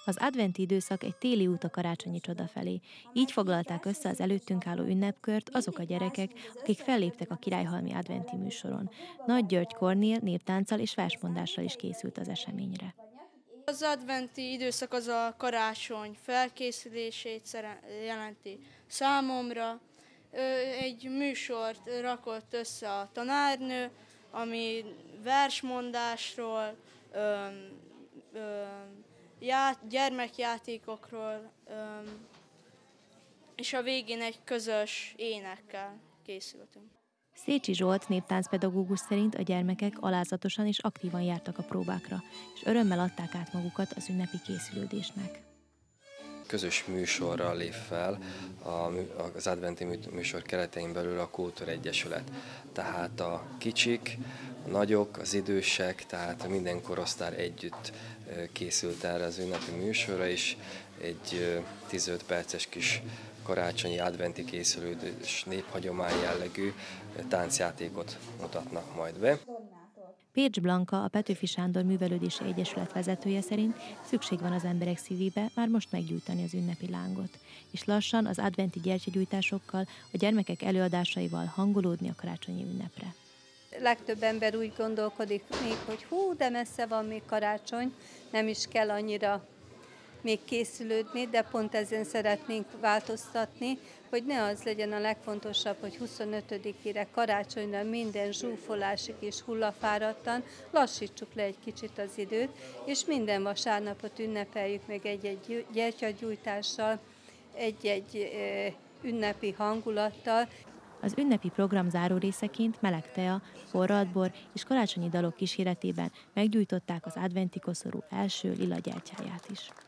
Az adventi időszak egy téli út a karácsonyi csoda felé. Így foglalták össze az előttünk álló ünnepkört azok a gyerekek, akik felléptek a Királyhalmi adventi műsoron. Nagy György Kornél néptánccal és versmondással is készült az eseményre. Az adventi időszak az a karácsony felkészülését jelenti számomra. Egy műsort rakott össze a tanárnő, ami versmondásról, gyermekjátékokról, és a végén egy közös énekkel készültünk. Szécsi Zsolt néptáncpedagógus szerint a gyermekek alázatosan és aktívan jártak a próbákra, és örömmel adták át magukat az ünnepi készülődésnek. Közös műsorral lép fel az adventi műsor keretein belül a Kultúregyesület. Tehát a kicsik, a nagyok, az idősek, tehát minden korosztály együtt készült erre az ünnepi műsorra, és egy 15 perces kis karácsonyi adventi készülődés néphagyomány jellegű táncjátékot mutatnak majd be. Pécs Blanka, a Petőfi Sándor Művelődési Egyesület vezetője szerint szükség van az emberek szívébe már most meggyújtani az ünnepi lángot, és lassan az adventi gyertyagyújtásokkal, a gyermekek előadásaival hangolódni a karácsonyi ünnepre. Legtöbb ember úgy gondolkodik még, hogy hú, de messze van még karácsony, nem is kell annyira még készülődni, de pont ezen szeretnénk változtatni, hogy ne az legyen a legfontosabb, hogy 25-ére karácsonyra minden zsúfolásig és hullafáradtan, lassítsuk le egy kicsit az időt, és minden vasárnapot ünnepeljük meg egy-egy gyertyagyújtással, egy-egy ünnepi hangulattal. Az ünnepi program záró részeként meleg tea, forralt bor és karácsonyi dalok kíséretében meggyújtották az adventi koszorú első lila gyertyáját is.